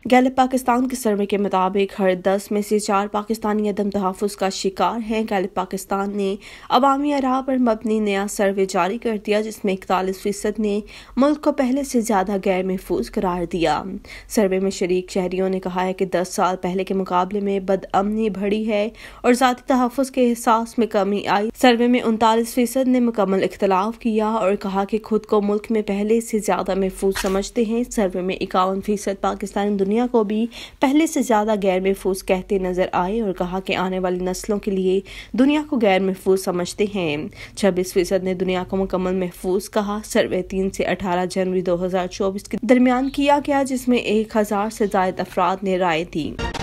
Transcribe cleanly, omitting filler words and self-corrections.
गैलिप पाकिस्तान के सर्वे के मुताबिक हर 10 में से 4 पाकिस्तानी अदम तहफ़्फ़ुज़ का शिकार हैं। गैलिप पाकिस्तान ने अवामी आरा पर मबनी नया सर्वे जारी कर दिया, जिसमें 41% ने मुल्क को पहले से ज़्यादा गैर महफूज करार दिया। सर्वे में शरीक शहरियों ने कहा है कि 10 साल पहले के मुकाबले में बदअमनी बढ़ी है और ज़ाती तहफ़्फ़ुज़ के एहसास में कमी आई। सर्वे में 39% ने मुकम्मल इख्तलाफ किया और कहा कि खुद को मुल्क में पहले से ज़्यादा महफूज समझते हैं। सर्वे में 51% पाकिस्तानी दुनिया को भी पहले से ज़्यादा गैर महफूज कहते नजर आए और कहा कि आने वाली नस्लों के लिए दुनिया को गैर महफूज समझते हैं। 26% ने दुनिया को मुकम्मल महफूज कहा। सर्वे 3 से 18 जनवरी 2024 के दरमियान किया गया, जिसमें 1000 से ज़ायद अफराद ने राय दी।